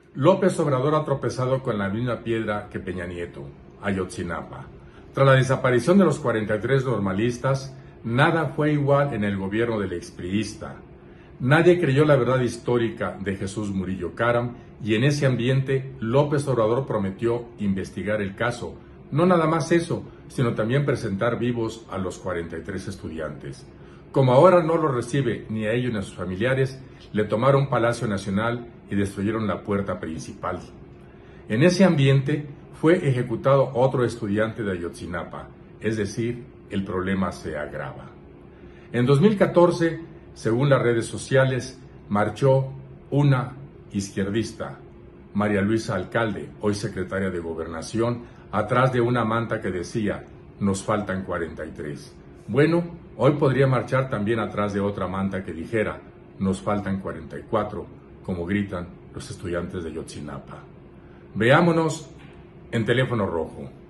López Obrador ha tropezado con la misma piedra que Peña Nieto, Ayotzinapa. Tras la desaparición de los 43 normalistas, nada fue igual en el gobierno del expriista. Nadie creyó la verdad histórica de Jesús Murillo Caram y en ese ambiente López Obrador prometió investigar el caso. No nada más eso, sino también presentar vivos a los 43 estudiantes. Como ahora no lo recibe ni a ellos ni a sus familiares, le tomaron Palacio Nacional y destruyeron la puerta principal. En ese ambiente fue ejecutado otro estudiante de Ayotzinapa, es decir, el problema se agrava. En 2014, según las redes sociales, marchó una izquierdista, María Luisa Alcalde, hoy secretaria de Gobernación, atrás de una manta que decía, nos faltan 43. Bueno, hoy podría marchar también atrás de otra manta que dijera, nos faltan 44, como gritan los estudiantes de Ayotzinapa. Veámonos en Teléfono Rojo.